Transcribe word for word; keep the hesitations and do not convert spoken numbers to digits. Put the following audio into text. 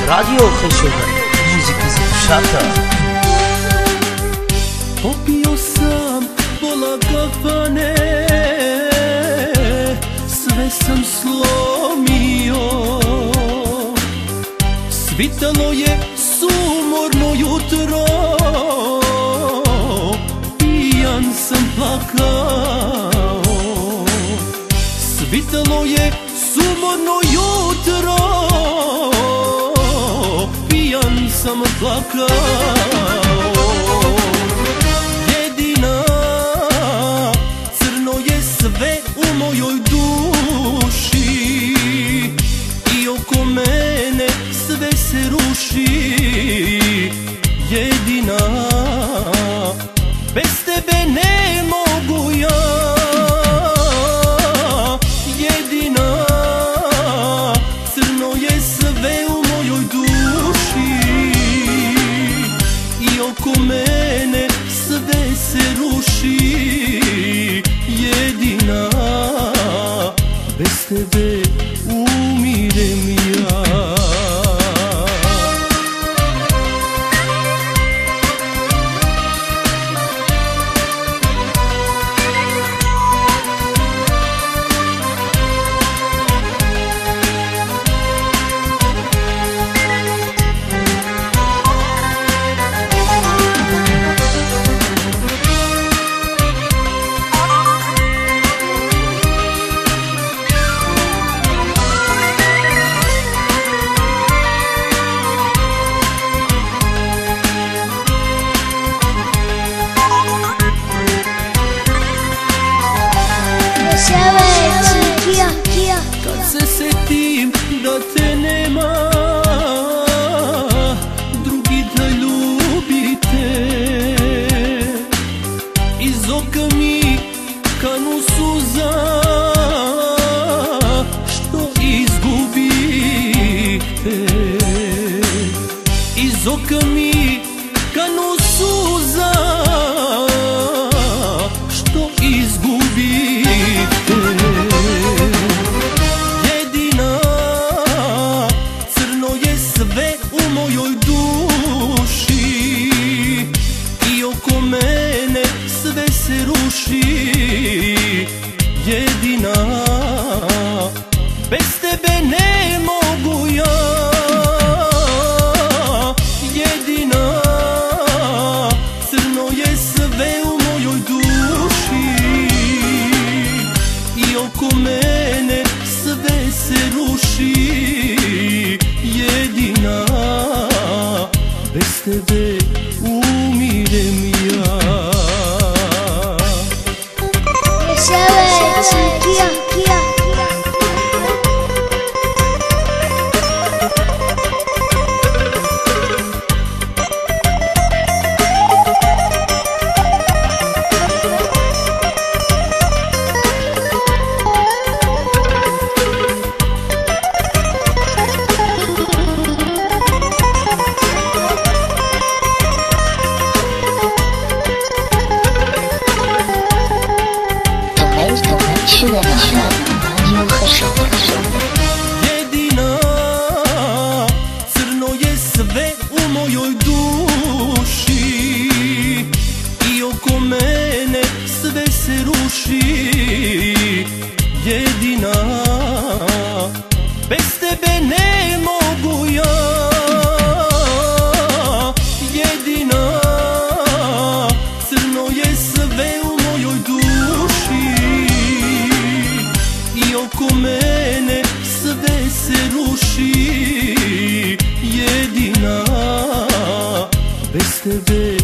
Radio Hrećovac, muzika za dušata. Popio sam pola kafane, sve sam slomio. Svitalo je sumorno jutro, pijan sam plakao. Svitalo je sumorno jutro, pijan sam plakao. Jedina crno je sve u mojoj duši i oko mene sve se ruši. Jedina bez tebe ne mogu ja. Jedina crno je sve u mojoj duši i oko mene sve se ruši. Jedina bez tebe umirem ja. Kad se setim da te nema, drugi da ljubite, iz oka mi kanu suza što izgubite. Iz oka mi kanu suza što izgubite. Jedina crno je sve u mojoj duši i oko mene sve se ruši. Jedina bez tebe ne mogu ja. Jedina crno je sve u mojoj duši i oko mene sve se ruši. Jedina bez tebe umirem ja. Jedina crno je sve u mojoj duši i oko mene sve se ruši. Jedina bez tebe ne mogu ja. Jedina crno je sve u mojoj duši i oko mene sve se ruši. Jedina bez tebe